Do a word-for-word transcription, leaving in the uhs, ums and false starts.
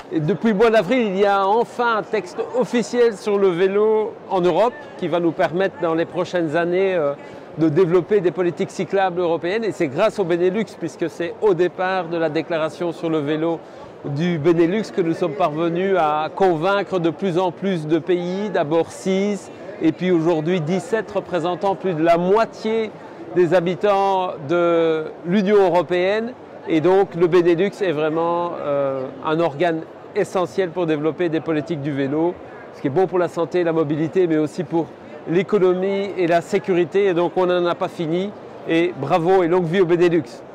Et depuis le mois d'avril, il y a enfin un texte officiel sur le vélo en Europe qui va nous permettre dans les prochaines années euh, de développer des politiques cyclables européennes. Et c'est grâce au Benelux, puisque c'est au départ de la déclaration sur le vélo du Benelux que nous sommes parvenus à convaincre de plus en plus de pays, d'abord six, et puis aujourd'hui dix-sept, représentant plus de la moitié des habitants de l'Union européenne. Et donc le Benelux est vraiment euh, un organe essentiel pour développer des politiques du vélo, ce qui est bon pour la santé et la mobilité, mais aussi pour l'économie et la sécurité. Et donc on n'en a pas fini. Et bravo et longue vie au Benelux.